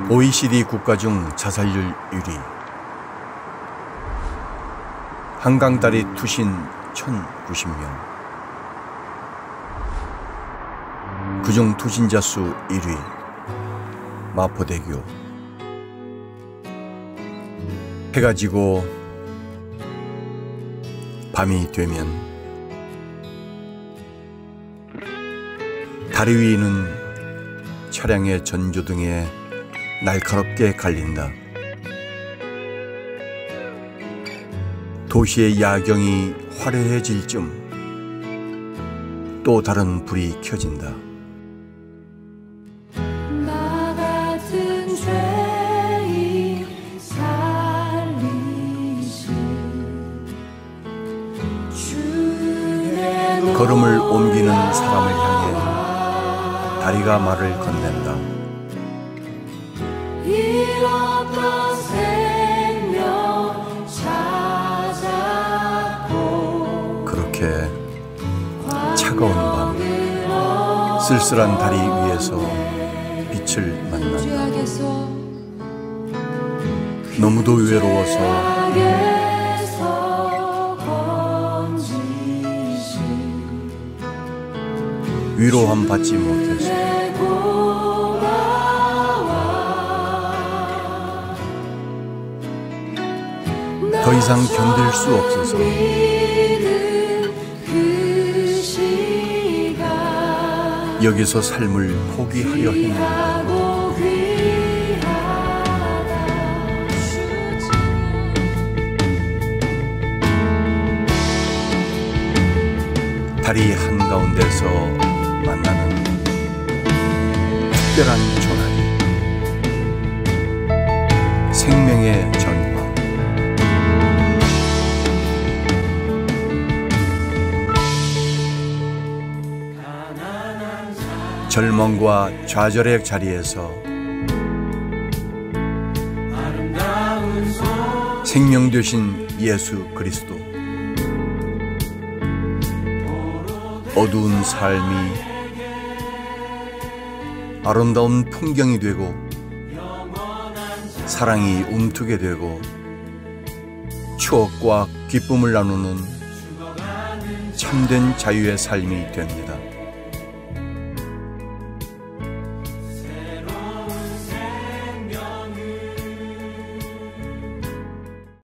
OECD 국가 중 자살률 1위. 한강다리 투신 1,090명. 그중 투신자 수 1위. 마포대교. 해가 지고 밤이 되면 다리 위는 차량의 전조등에 날카롭게 갈린다. 도시의 야경이 화려해질 쯤 또 다른 불이 켜진다. 걸음을 옮기는 사람을 향해 다리가 말을 건넨다. 잃었던 생명 찾았고. 그렇게 차가운 밤, 쓸쓸한 다리 위에서 빛을 만난다. 너무도 외로워서 위로함 받지 못해서 더 이상 견딜 수 없어서 여기서 삶을 포기하려 했는데 다리 한가운데서 만나는 특별한 전화기, 생명의 전화. 절망과 좌절의 자리에서 생명 되신 예수 그리스도. 어두운 삶이 아름다운 풍경이 되고 사랑이 움트게 되고 추억과 기쁨을 나누는 참된 자유의 삶이 됩니다.